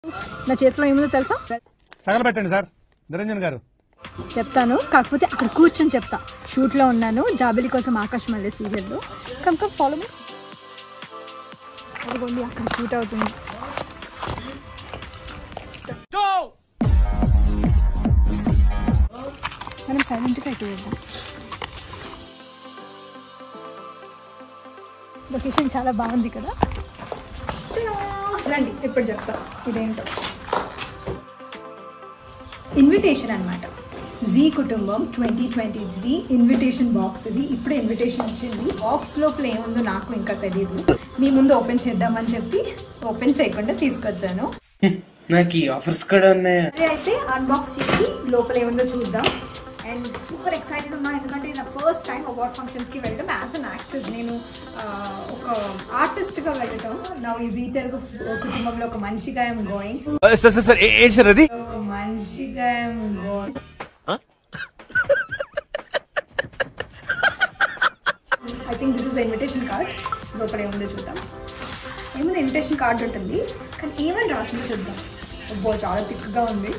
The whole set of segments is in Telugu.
నా చేతిలో ఏముందో తెలుసా? తగలబెట్టండి సార్ నిరంజన్ గారు. చెప్తాను, కాకపోతే అక్కడ కూర్చొని చెప్తా. షూట్లో ఉన్నాను, జాబిలి కోసం ఆకాశ్ మల్లె సీరియల్లో. Come follow me. అదిగోండి అక్కడ షూట్ అవుతుంది. మనం సైలెంట్గా ఇటు వెళ్దాం. లొకేషన్ చాలా బాగుంది కదా. రండి ఇప్పుడు చెప్తా ఇదేంటో. ఇన్విటేషన్ అనమాట. జీ కుటుంబం 2023 ఇన్విటేషన్ బాక్స్. ఇది ఇప్పుడే ఇన్విటేషన్ వచ్చింది. బాక్స్ లోపల ఏముందో నాకు ఇంకా తెలియదు. మీ ముందు ఓపెన్ చేద్దామని చెప్పి ఓపెన్ చేయకుండా తీసుకొచ్చాను. నాకు ఈ ఆఫర్స్ కూడా ఉన్నాయి. అయితే అన్బాక్స్ చేసి లోపల ఏముందో చూద్దాం. అండ్ సూపర్ ఎక్సైటెడ్ ఉన్నా, ఎందుకంటే నా ఫస్ట్ టైం అవార్డ్ ఫంక్షన్స్కి వెళ్ళడం యాజ్ అన్ యాక్ట్రెస్. నేను ఒక ఆర్టిస్ట్గా వెళ్ళటం. నా ఈ జీ తెలుగు కుటుంబంలో ఒక మనిషిగా ఐఎమ్ గోయింగ్. ఒక మనిషిగా I'm going. I think this is invitation card. లోపల ఏముందో చూద్దాం. ఏముంది ఇన్విటేషన్ కార్డ్ ఉంటుంది, కానీ ఏమని రాసిందో చూద్దాం. అబ్బో చాలా థిక్గా ఉంది.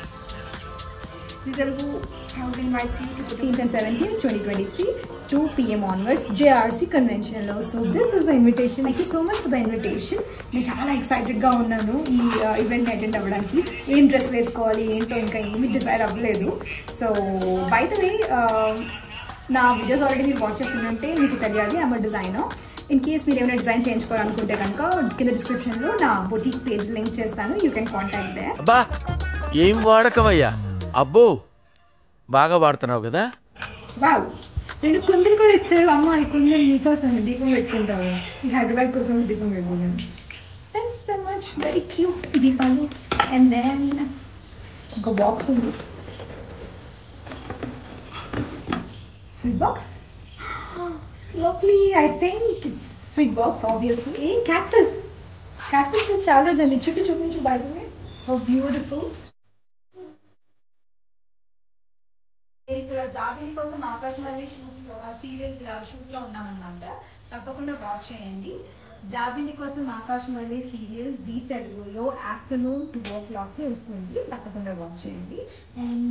Telugu 16th and 17th 2023 2 PM onwards JRC convention లో. So this is the invitation. Thank you so much for the invitation. నేను చాలా ఎక్సైటెడ్గా ఉన్నాను ఈ ఈవెంట్ అటెండ్ అవ్వడానికి. ఏం డ్రెస్ వేసుకోవాలి ఏంటో ఇంకా ఏమీ డిసైడ్ అవ్వలేదు. సో బై ద వే, నా వీడియోస్ ఆల్రెడీ మీరు వాచ్ చేస్తుంటే మీకు తెలియాలి, I'm a designer. In case మీరు ఏమైనా డిజైన్ చేయించుకోవాలనుకుంటే కనుక కింద డిస్క్రిప్షన్లో నా బొటిక్ పేజ్ లింక్ చేస్తాను. You can contact there. అబ్బా ఏం వాడకమయ్యా, అబ్బో బాగా వాడుతున్నావు కదా. వావ్, 2 కుందలు కూడా ఇచ్చారు. అమ్మ ఈ కుందలు నీకోసం దీపం పెట్టుకుంటావు. ఈ హైదరాబాద్ కోసం దీపం పెట్టుకున్నాను. Thank you so much, very cute దీపాలు. అండ్ దెన్ ఒక బాక్స్ ఉంది, sweet box. Lovely. I think it's sweet box obviously. A cactus చాలా రోజు చుట్టూ చూపించు. By the way how beautiful. ఇక్కడ జాబిలి కోసం ఆకాశ్ మల్లె సీరియల్ షూట్లో ఉన్నామన్నమాట. తప్పకుండా వాచ్ చేయండి. జాబిలి కోసం ఆకాశ్ మల్లె సీరియల్ జీ తెలుగులో ఆఫ్టర్నూన్ 2 o'clock వస్తుంది. తప్పకుండా వాచ్ చేయండి. అండ్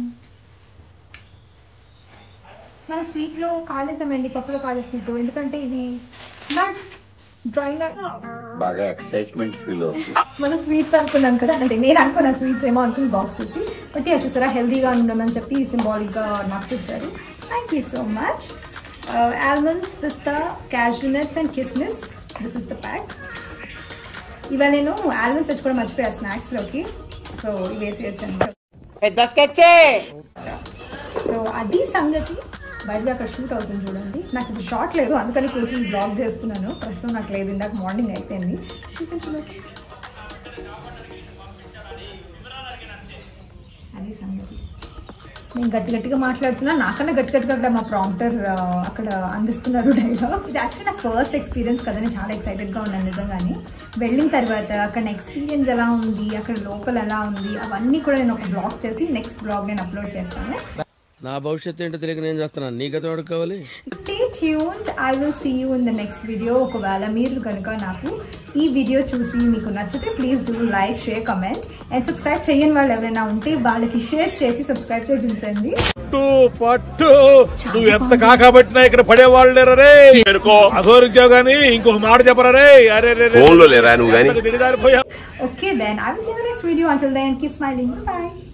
మన స్వీట్లో కాలేసామండి, పప్పులో కాలేసినట్టు. ఎందుకంటే ఇది నట్స్, డ్రై నట్స్. బాగా ఎక్సైట్మెంట్ ఫీల్ అవుతుంది. మన స్వీట్స్ అనుకున్నాం కదా, అంటే నేను అనుకున్నా స్వీట్స్ ఏమో అనుకుని బాక్స్ చూసి. బట్ చూసారా, హెల్దీగా ఉండమని చెప్పి సింబాలిక్గా నట్స్ ఇచ్చారు. Thank you so much. Almonds, పిస్తా, క్యాష్యూ నట్స్ అండ్ కిస్మిస్. This is the pack. ఇవాళ నేను ఆల్మండ్స్ తెచ్చుకోవడం మర్చిపోయా స్నాక్స్లోకి. సో ఇవి వేసి వచ్చాను. సో అది సంగతి. బయట అక్కడ షూట్ అవుతుంది చూడండి. నాకు ఇప్పుడు షార్ట్ లేదు, అందుకని కూర్చొని బ్లాగ్ చేస్తున్నాను. ప్రస్తుతం నాకు లేదు, ఇందాక మార్నింగ్ అయిపోయింది. చూపించలేదు. అది సంగతి. నేను గట్టిగా మాట్లాడుతున్నా, నాకన్నా గట్టిగా అక్కడ మా ప్రాంప్టర్ అక్కడ అందిస్తున్నారు డైలాగ్స్. ఇది యాక్చువల్లీ నా ఫస్ట్ ఎక్స్పీరియన్స్ కదా, నేను చాలా ఎక్సైటెడ్గా ఉన్నాను నిజంగానే. వెళ్ళిన తర్వాత అక్కడ ఎక్స్పీరియన్స్ ఎలా ఉంది, అక్కడ లోపల ఎలా ఉంది, అవన్నీ కూడా నేను ఒక బ్లాగ్ చేసి నెక్స్ట్ బ్లాగ్ నేను అప్లోడ్ చేస్తాను. నా భవిష్యత్తు ఏంటో తెలియక నేను చేస్తున్నాను, నీ గత కావాలి. Stay tuned. I will see you in the next video. ఒకవేళ మీరు కనుక నాకు ఈ వీడియో చూసి మీకు నచ్చితే please do like, share, comment and subscribe చేయని వాళ్ళు ఎవరైనా ఉంటే వాళ్ళకి షేర్ చేసి సబ్స్క్రైబ్ చేయించండి. పట్టు నువ్వు ఎంత కాకబట్టినా ఇక్కడ పడేవాళ్ళు రే. అఘోరించావు ఇంకొక మాట చెప్పరా రే. అరే okay then I will see you in the next video. Until then keep smiling. By.